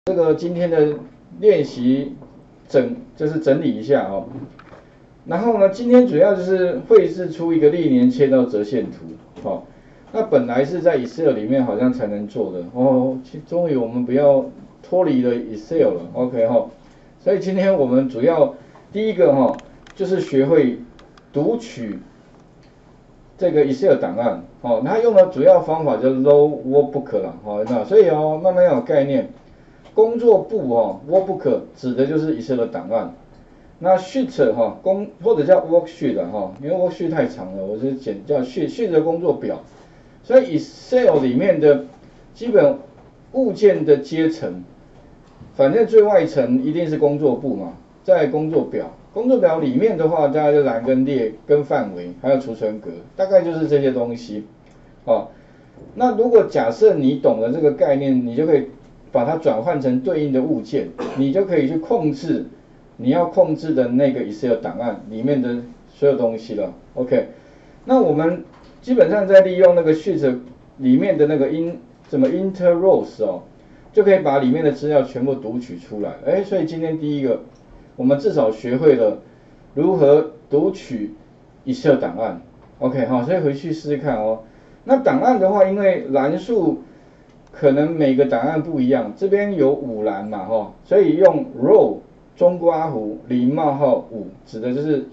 这个今天的练习就是整理一下哦。然后呢，今天主要就是绘制出一个历年切到折线图，哦。那本来是在 Excel 里面好像才能做的哦，终于我们不要脱离了 Excel 了 ，OK 哈。所以今天我们主要第一个哈，就是学会读取这个 Excel 档案，哦，它用的主要方法就是 Load Workbook 啦，哦，那所以哦，慢慢要有概念。工作簿哦 ，Workbook 指的就是 Excel 的档案。那 Sheet 哈或者叫 Worksheet 哈，因为 Worksheet 太长了，我是叫 Sheet 的工作表。所以 Excel 里面的基本物件的阶层，反正最外层一定是工作簿嘛，再工作表。工作表里面的话，大概就栏跟列跟范围，还有储存格，大概就是这些东西。哦，那如果假设你懂了这个概念，你就可以把它转换成对应的物件，你就可以去控制你要控制的那个 Excel 档案里面的所有东西了。OK， 那我们基本上在利用那个 Sheet 里面的那个inter rows 哦，就可以把里面的资料全部读取出来。哎，所以今天第一个，我们至少学会了如何读取 Excel 档案。OK， 好，所以回去试试看哦。那档案的话，因为栏数可能每个档案不一样，这边有5栏嘛，哈，所以用 row 中括弧0冒号5，指的就是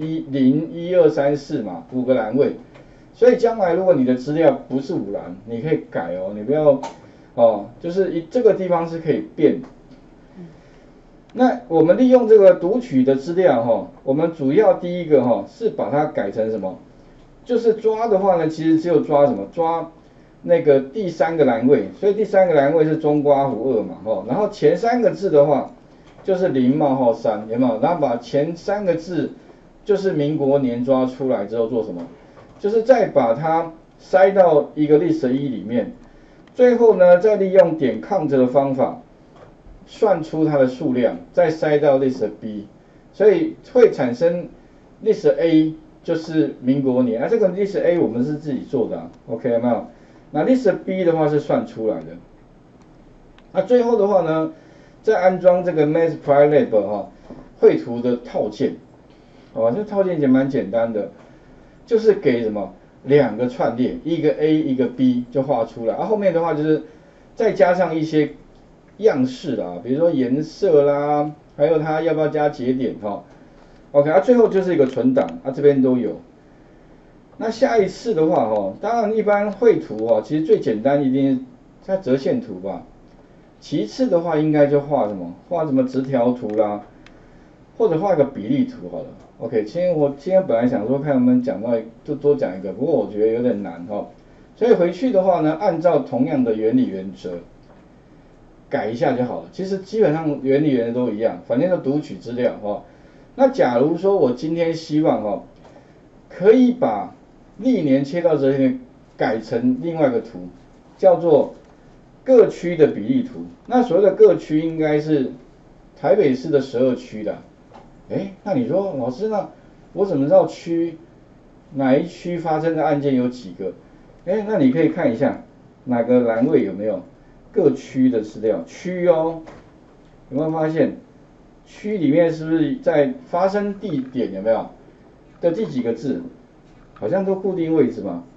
0、1、2、3、4嘛，5个栏位。所以将来如果你的资料不是5栏，你可以改哦，你不要哦，就是这个地方是可以变。那我们利用这个读取的资料哈，我们主要第一个哈是把它改成什么？就是抓的话呢，其实只有抓什么？抓那个第3个栏位，所以第3个栏位是中括弧2嘛，哈，然后前3个字的话就是0冒号3，有没有？然后把前3个字就是民国年抓出来之后做什么？就是再把它塞到一个 list 1里面，最后呢再利用点 count 的方法算出它的数量，再塞到 list B， 所以会产生 list A 就是民国年，这个 list A 我们是自己做的，OK 有没有？那 list B 的话是算出来的。那最后的话呢，再安装这个 Matplotlib 哈绘图的套件，哦，这套件也蛮简单的，就是给什么2个串列，一个 A 一个 B 就画出来，后面的话就是再加上一些样式啦，比如说颜色啦，还有它要不要加节点哈。OK， 最后就是一个存档，这边都有。那下一次的话当然一般绘图其实最简单一定是折线图吧。其次的话应该就画什么直条图啦，或者画个比例图好了。OK， 我今天本来想说看能不能讲到就多讲一个，不过我觉得有点难所以回去的话呢，按照同样的原理原则改一下就好了。其实基本上原理原则都一样，反正就读取资料那假如说我今天希望可以把历年切到折线改成另外一个图，叫做各区的比例图。那所谓的各区应该是台北市的12区的。那你说老师，那我怎么知道哪一区发生的案件有几个？那你可以看一下哪个栏位有没有各区的资料，区有没有发现区里面是不是在发生地点有没有的第几个字，好像都固定位置嘛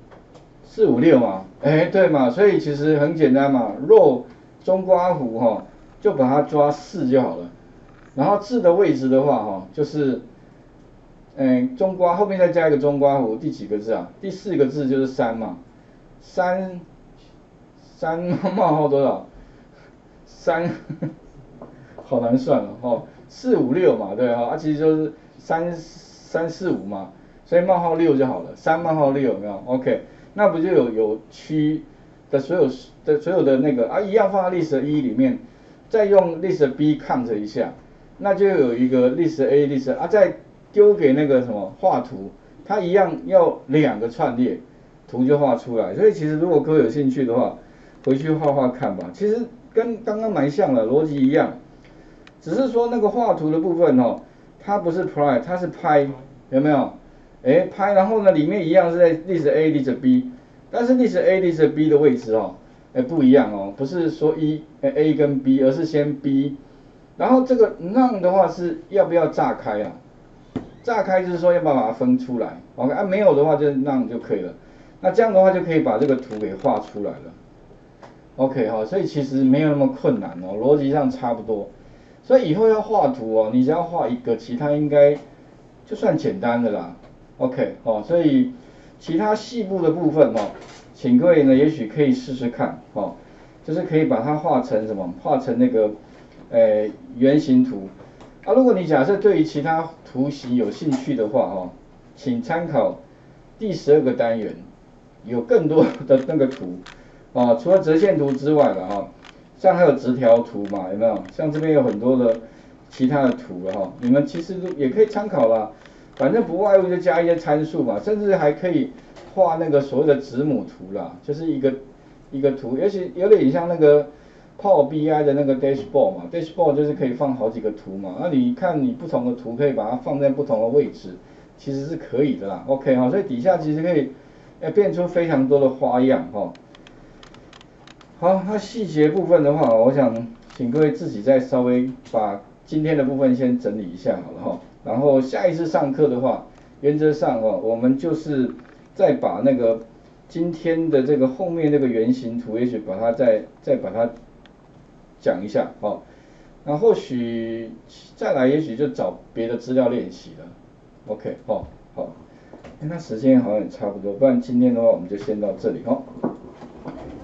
，4、5、6嘛，对嘛，所以其实很简单嘛，row 中括弧就把它抓4就好了。然后字的位置的话就是中括后面再加一个中括弧，第几个字啊？第4个字就是3嘛，3冒号多少？3好难算4、5、6嘛，对其实就是3、4、5嘛，所以冒号6就好了，3冒号6有没有 ？OK， 那不就有区的所有的那个一样放在 list 1里面，再用 list B count 一下，那就有一个 list A list 再丢给那个什么画图，它一样要2个串列，图就画出来。所以其实如果各位有兴趣的话，回去画画看吧。其实跟刚刚蛮像的，逻辑一样，只是说那个画图的部分它不是 plot， 它是拍，有没有？拍，然后呢里面一样是在 list A list B， 但是 list A list B 的位置不一样哦，不是说A 跟 B， 而是先 B， 然后这个 none 的话是要不要炸开啊？炸开就是说要不要把它分出来 ，OK 啊，没有的话就 none 就可以了。那这样的话就可以把这个图给画出来了。OK 哈，所以其实没有那么困难哦，逻辑上差不多。所以以后要画图哦，你只要画一个，其他应该就算简单的啦。OK 哦，所以其他细部的部分哦，请各位呢也许可以试试看哦，就是可以把它画成什么？画成那个圆形图。啊，如果你假设对于其他图形有兴趣的话哦，请参考第12个单元，有更多的那个图。哦，除了折线图之外了哈，像还有直条图嘛，有没有？像这边有很多的其他的图了哈，你们其实也可以参考啦。反正不外乎就加一些参数嘛，甚至还可以画那个所谓的子母图啦，就是一个图，而且有点像那个 Power BI 的那个 dashboard 嘛，dashboard 就是可以放好几个图嘛，那你看你不同的图可以把它放在不同的位置，其实是可以的啦。OK 哈，所以底下其实可以变出非常多的花样哈。好，那细节部分的话，我想请各位自己再稍微把今天的部分先整理一下好了哈。然后下一次上课的话，原则上哦，我们就是再把那个今天的这个后面那个圆形图，也许把它再把它讲一下哦。那或许再来，也许就找别的资料练习了。OK 哦，好，那时间好像也差不多，不然今天的话我们就先到这里哦。